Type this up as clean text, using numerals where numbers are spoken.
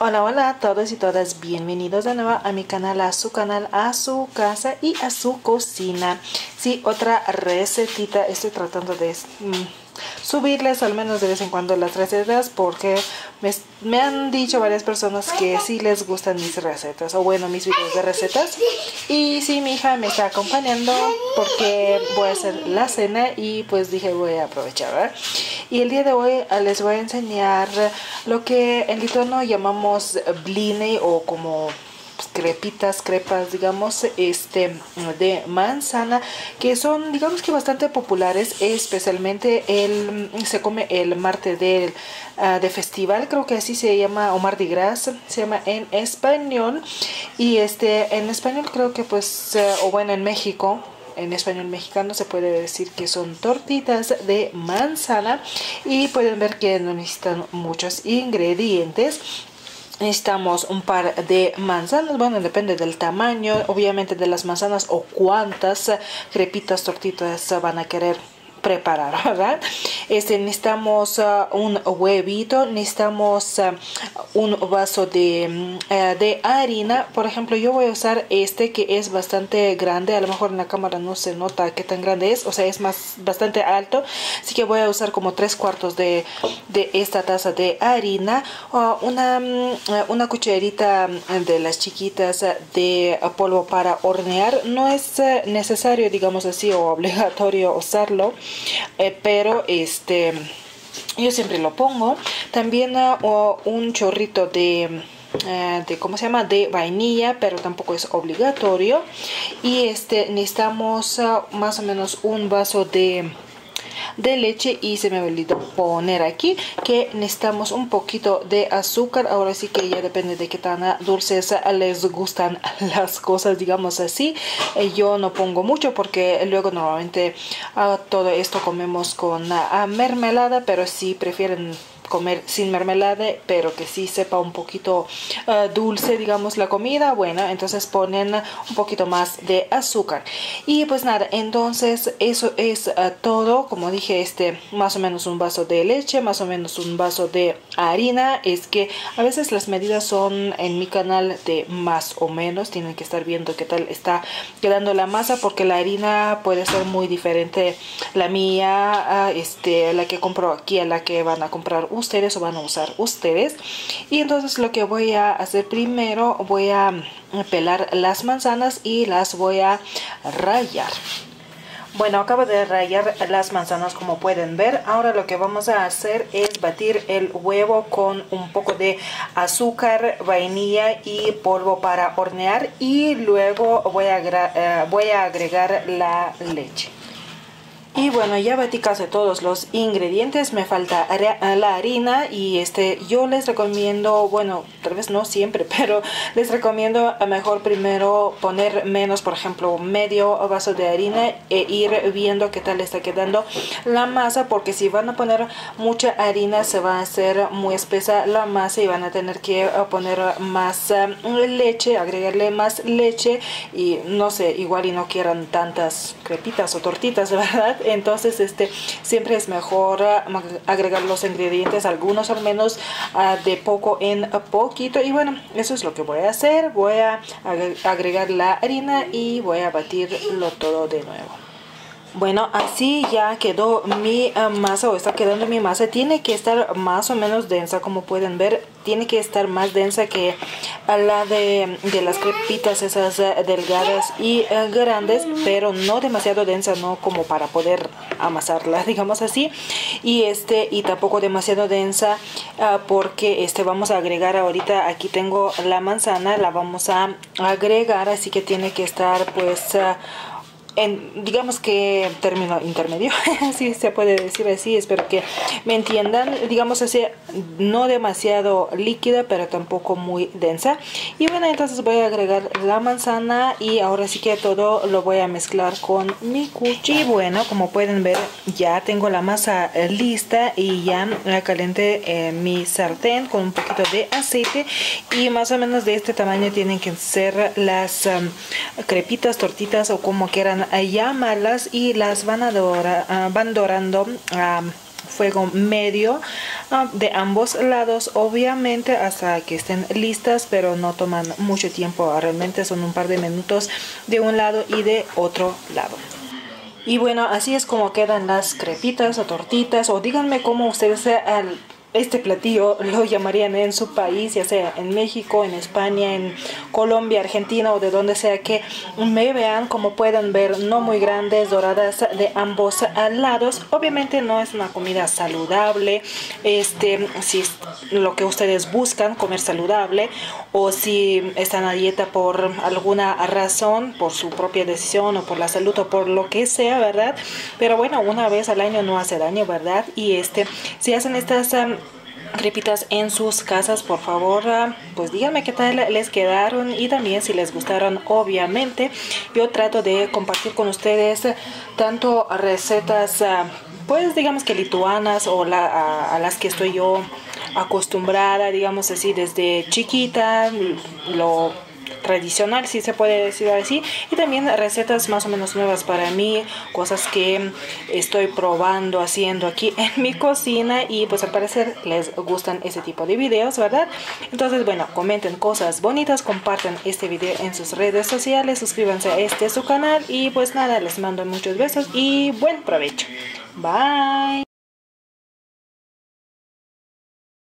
Hola, hola a todos y todas, bienvenidos de nuevo a mi canal, a su canal, a su casa y a su cocina. Sí, otra recetita, estoy tratando de subirles al menos de vez en cuando las recetas porque me han dicho varias personas que sí les gustan mis recetas o bueno, mis videos de recetas. Y sí, mi hija me está acompañando porque voy a hacer la cena y pues dije voy a aprovechar, ¿verdad? Y el día de hoy les voy a enseñar lo que en lituano llamamos blini o como crepas, digamos, de manzana, que son, digamos que bastante populares, especialmente se come el martes de festival, creo que así se llama, o Mardi Gras, se llama en español, y en español creo que pues, o bueno, en México, en español mexicano se puede decir que son tortitas de manzana y pueden ver que no necesitan muchos ingredientes. Necesitamos un par de manzanas, bueno, depende del tamaño, obviamente de las manzanas o cuántas crepitas, tortitas van a querer preparar, ¿verdad? Necesitamos un huevito, necesitamos un vaso de harina. Por ejemplo, yo voy a usar que es bastante grande, a lo mejor en la cámara no se nota qué tan grande es, o sea, es bastante alto, así que voy a usar como 3/4 de esta taza de harina, una cucharita de las chiquitas de polvo para hornear. No es necesario, digamos así, o obligatorio usarlo, pero yo siempre lo pongo. También un chorrito ¿cómo se llama? De vainilla, pero tampoco es obligatorio. Y necesitamos más o menos un vaso de leche, y se me olvidó poner aquí que necesitamos un poquito de azúcar. Ahora sí que ya depende de qué tan dulces les gustan las cosas, digamos así. Yo no pongo mucho porque luego normalmente todo esto comemos con mermelada, pero si prefieren comer sin mermelada, pero que sí sepa un poquito dulce, digamos, la comida, bueno, entonces ponen un poquito más de azúcar. Y pues nada, entonces eso es todo. Como dije, más o menos un vaso de leche, más o menos un vaso de harina. Es que a veces las medidas son en mi canal de más o menos, tienen que estar viendo qué tal está quedando la masa, porque la harina puede ser muy diferente, la mía, la que compro aquí a la que van a comprar ustedes o van a usar ustedes. Y entonces lo que voy a hacer primero, voy a pelar las manzanas y las voy a rallar. Bueno, acabo de rallar las manzanas, como pueden ver. Ahora lo que vamos a hacer es batir el huevo con un poco de azúcar, vainilla y polvo para hornear, y luego voy a agregar la leche. Y bueno, ya batí casi todos los ingredientes, me falta la harina. Y yo les recomiendo, bueno, tal vez no siempre, pero les recomiendo a mejor primero poner menos, por ejemplo medio vaso de harina, e ir viendo qué tal está quedando la masa, porque si van a poner mucha harina se va a hacer muy espesa la masa y van a tener que poner más leche, agregarle más leche, y no sé, igual y no quieran tantas crepitas o tortitas, ¿verdad? Entonces siempre es mejor agregar los ingredientes, algunos al menos, de poco en poquito. Y bueno, eso es lo que voy a hacer. Voy a agregar la harina y voy a batirlo todo de nuevo. Bueno, así ya quedó mi masa, o está quedando mi masa. Tiene que estar más o menos densa, como pueden ver. Tiene que estar más densa que la de las crepitas esas delgadas y grandes, pero no demasiado densa, no como para poder amasarla, digamos así. Y tampoco demasiado densa, porque vamos a agregar ahorita, aquí tengo la manzana, la vamos a agregar, así que tiene que estar pues digamos que término intermedio, si se puede decir así. Espero que me entiendan, digamos así, no demasiado líquida pero tampoco muy densa. Y bueno, entonces voy a agregar la manzana y ahora sí que todo lo voy a mezclar con mi cuchara. Y bueno, como pueden ver, ya tengo la masa lista y ya calenté mi sartén con un poquito de aceite, y más o menos de este tamaño tienen que ser las crepitas, tortitas o como quieran llamarlas, y las van dorando fuego medio de ambos lados, obviamente hasta que estén listas, pero no toman mucho tiempo, realmente son un par de minutos de un lado y de otro lado. Y bueno, así es como quedan las crepitas o tortitas, o díganme cómo ustedes este platillo lo llamarían en su país, ya sea en México, en España, en Colombia, Argentina o de donde sea que me vean. Como pueden ver, no muy grandes, doradas de ambos lados. Obviamente no es una comida saludable, si es lo que ustedes buscan, comer saludable, o si están a dieta por alguna razón, por su propia decisión o por la salud o por lo que sea, ¿verdad? Pero bueno, una vez al año no hace daño, ¿verdad? Y si hacen estas crepitas en sus casas, por favor, pues díganme qué tal les quedaron y también si les gustaron. Obviamente yo trato de compartir con ustedes tanto recetas pues digamos que lituanas o a las que estoy yo acostumbrada, digamos así, desde chiquita, lo tradicional, si se puede decir así, y también recetas más o menos nuevas para mí, cosas que estoy probando haciendo aquí en mi cocina, y pues al parecer les gustan ese tipo de videos, ¿verdad? Entonces bueno, comenten cosas bonitas, compartan este video en sus redes sociales, suscríbanse a su canal, y pues nada, les mando muchos besos y buen provecho. Bye.